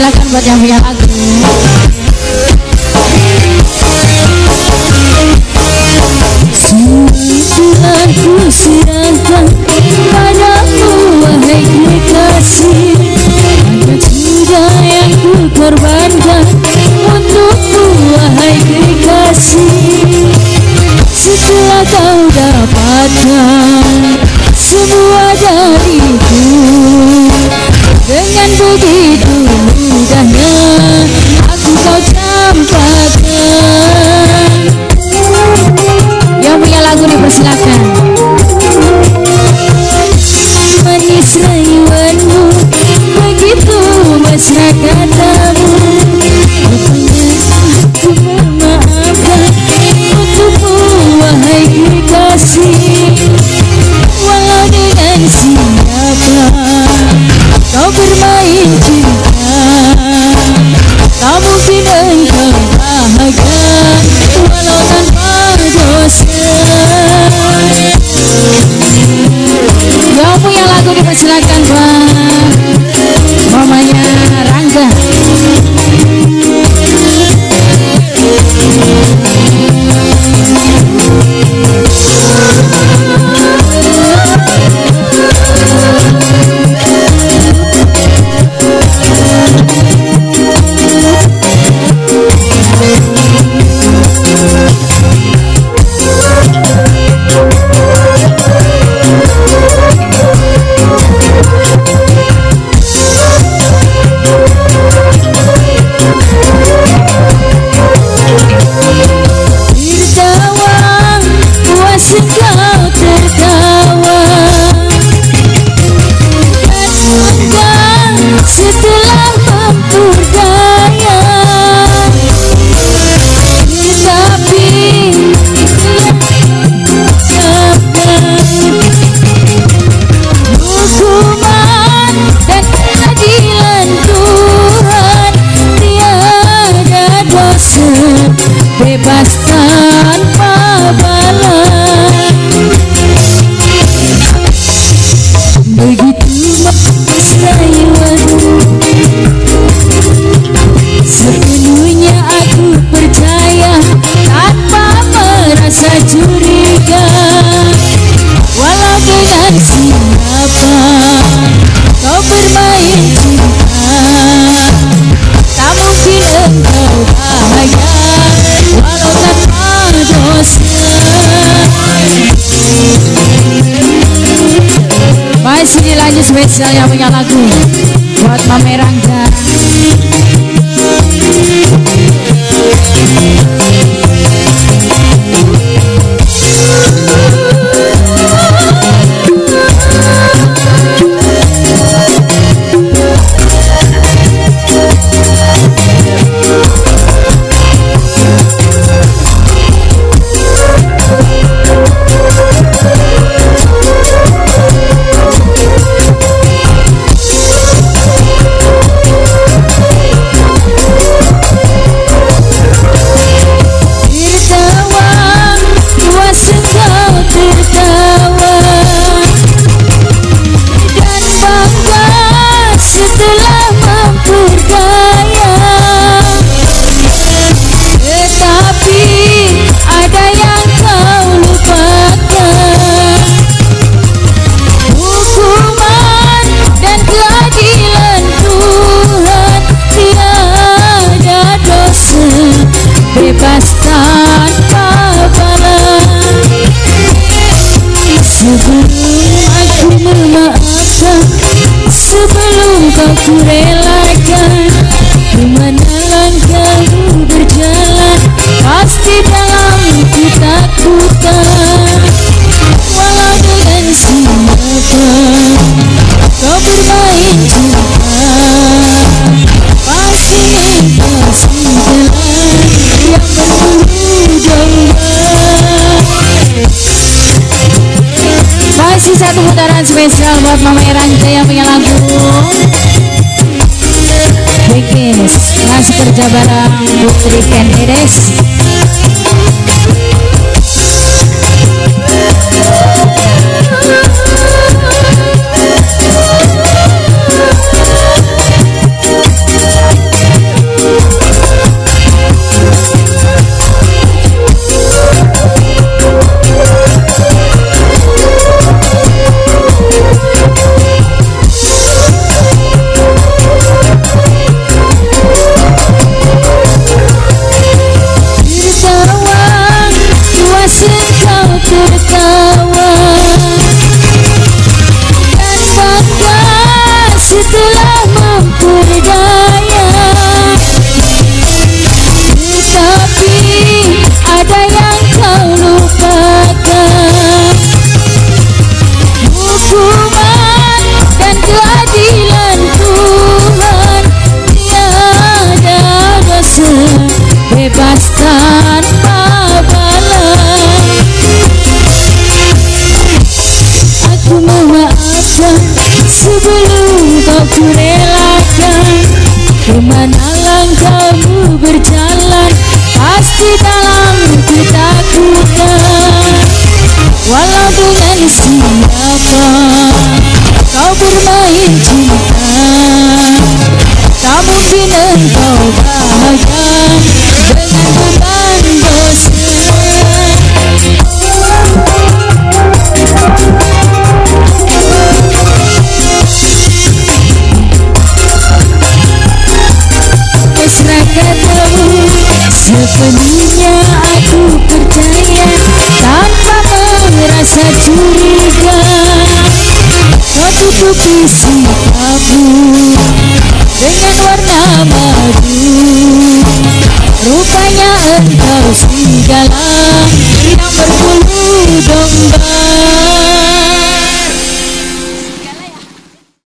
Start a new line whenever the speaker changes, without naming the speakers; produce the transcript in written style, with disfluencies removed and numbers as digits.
persilakan buat yang punya lagu. Semua ku serahkan padamu wahai kekasih, hanya sudah yang ku korbankan untukmu wahai kekasih. Setelah kau dapatkan semua dariku, dengan begitu mudahnya aku kau campakkan. Yang punya lagu dipersilakan. Manis rayuanmu begitu mesra katamu, rupanya aku memaafkan untukmu wahai kekasih. Walau dengan siapa kau bermain cinta, tak mungkin engkau bahagia walau tanpa dosa. Yang punya lagu dipersilakan Pak, mamanya Rangga. Bebas tanpa balas, begitu manis rayuanmu, sepenuhnya aku percaya tanpa merasa curiga. Walau dengan siapa kau bermain cinta, tak mungkin engkau bahagia walau tanpa dosa. Masih dilanjut spesial yang punya lagu buat Mame Rangga. Bebas tanpa balas, sebelum aku memaafkan, sebelum kau kurelakan, kemana langkahmu berjalan, pasti dalam ketakutan. Walau dengan siapa kau bermain cinta, pasti kasih jalan yang berbulu domba. Masih satu putaran spesial buat Mama Rangga yang punya lagu Wikis. Masih kerja bareng Putri Kendedes. bebas tanpa balas. Aku memaafkan sebelum kau kurelakan. Kemana langkahmu berjalan, pasti dalam ketakutan. Walau dengan siapa kau bermain cinta, tak mungkin engkau bahagia dengan beban dosa. Mesra katamu sepenuhnya aku percaya, tanpa merasa curiga. Kau tutupi sikapmu dengan warna